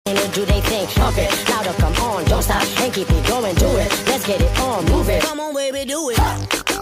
and do they think? Okay, louder, come on, don't stop and keep it going, do it. Let's get it on, move it. Come on, baby, do it.